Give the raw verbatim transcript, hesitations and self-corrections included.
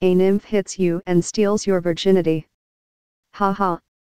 A nymph hits you and steals your virginity. Ha ha.